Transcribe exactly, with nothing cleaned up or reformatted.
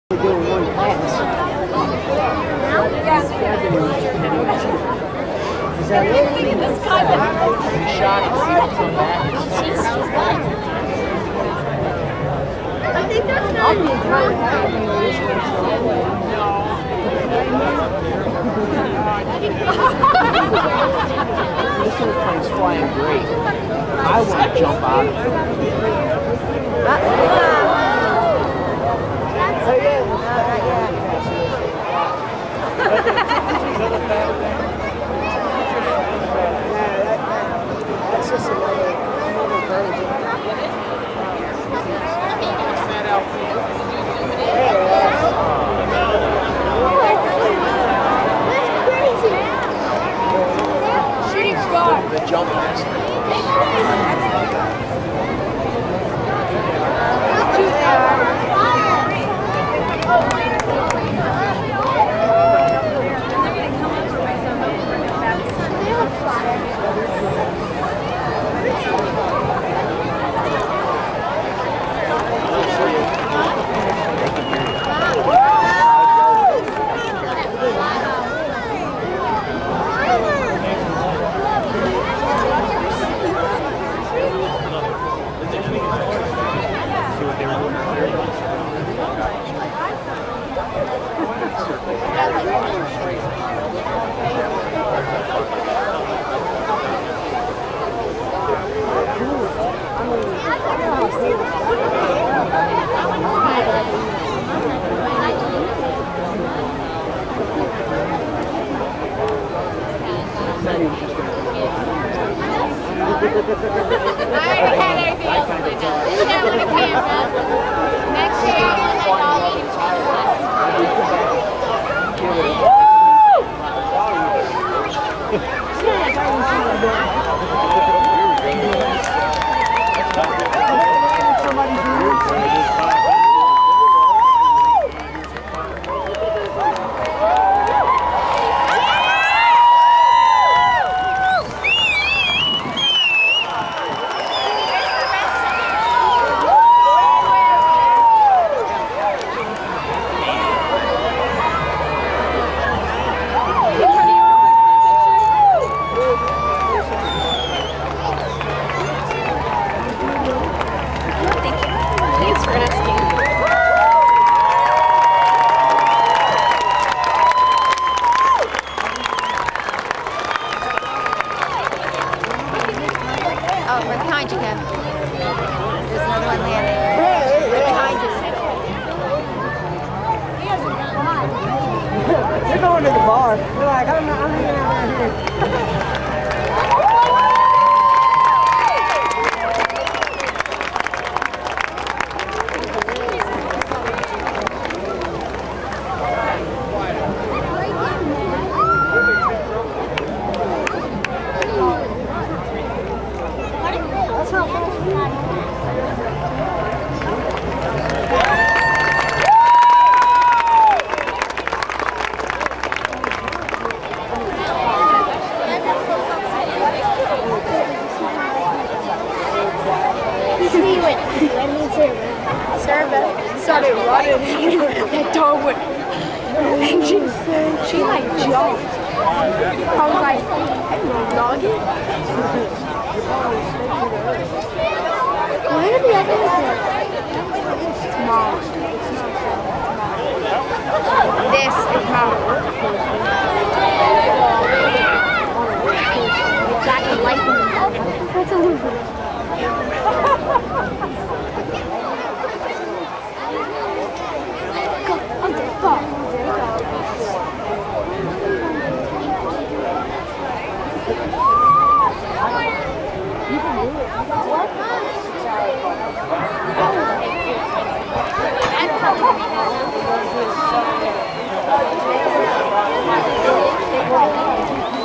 doing one pass. Is that it? This kind of shot and see what's on that. I think that's not I'll be trying to have you this This airplane's flying great. I want to jump out of it. Oh, yeah. That's just another, another version. shooting star. The jump master. I already had everything else planned out. This year I want a camera. Next year I want my dog behind you, Kev. There's another one landing. Right behind you. They're going to the bar. They're like, I'm not, I'm hanging out down here. Started running. That dog went. And she, she like jumped. I was like, hey, little doggy. Where did the other one go? It's mom. This is mom. Black and white. That's a little bit. What?